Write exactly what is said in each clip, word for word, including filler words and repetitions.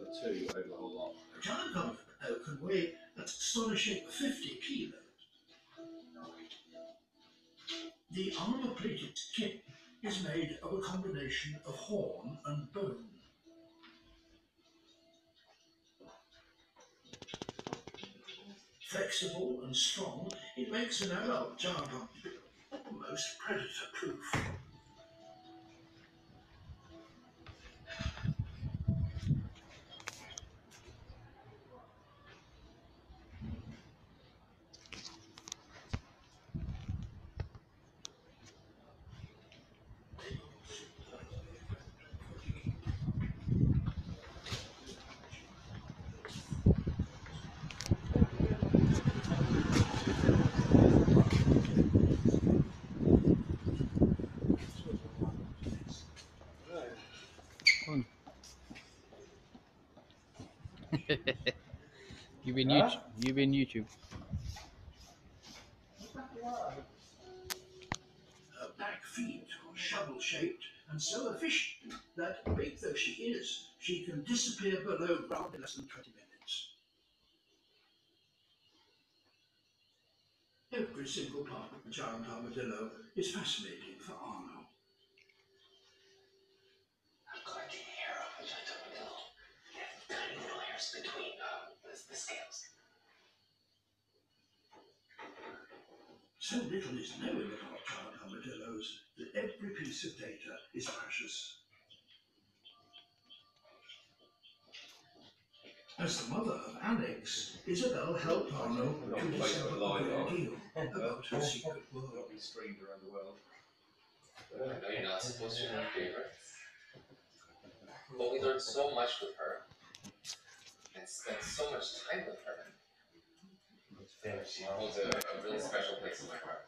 two over the whole lot. A giant buffalo can weigh an astonishing fifty kilos. The armour-plated skin is made of a combination of horn and bone. Flexible and strong, it makes an adult giant buffalo almost predator-proof. You've been YouTube. You've been YouTube. Her back feet are shovel-shaped and so efficient that, big though she is, she can disappear below ground in less than twenty minutes. Every single part of the giant armadillo is fascinating for Arno. I'm collecting hair off a giant armadillo. They have tiny little hairs between uh, the, the scales. So little is known about giant armadillos that every piece of data is precious. As the mother of Alex, Isabel helped Arno to discover a great deal about her secret world. Not been streamed around the world. I know you're not supposed to have favorites, but we learned so much with her and spent so much time with her. She holds a, a really special place in my heart.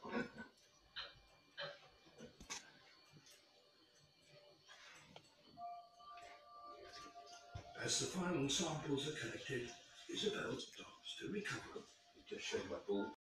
As the final samples are collected, Isabel starts to recover. Just showing my ball.